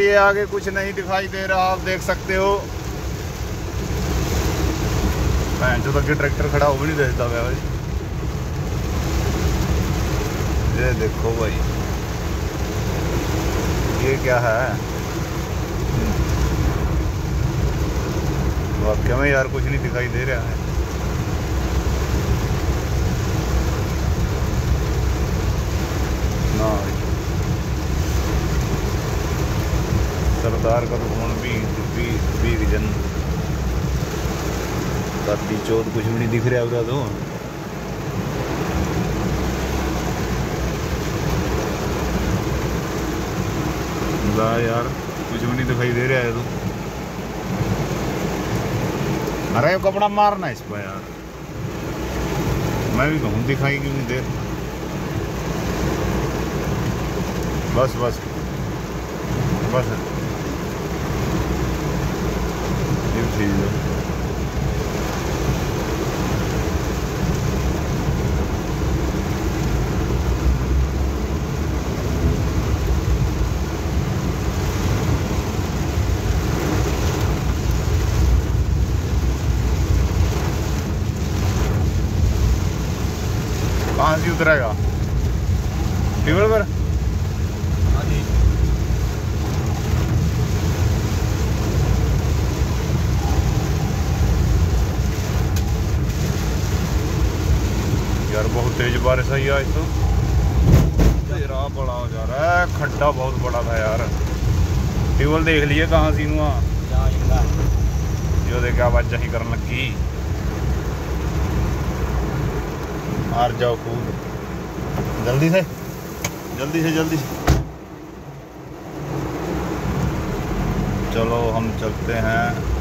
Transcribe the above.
ये आगे कुछ नहीं दिखाई दे रहा, आप देख सकते हो। जो तक ट्रैक्टर खड़ा हो भी नहीं देता भाई। ये देखो भाई, ये क्या है वाकई में यार, कुछ नहीं दिखाई दे रहा है। ना सरदार का तो फोन भी जन दादी चौथ कुछ भी नहीं दिख रहा होगा तो। यार कुछ भी नहीं दिखाई दे रहा है तो। अरे कपड़ा मारना इस पर यार, मैं भी कहूँ दिखाई क्यों नहीं दे। बस बस बस ये ठीक है। कहाँ से उतरेगा टेबल पर? यार बहुत तेज बारिश आई आज तो, तेरा बड़ा हो जा रहा है, खड्डा बहुत बड़ा था यार। टेबल देख लिए कहाँ सी हुआ जो देखे आवाज ही करने लगी। हार जाओ खूब, जल्दी से जल्दी से जल्दी से। चलो हम चलते हैं।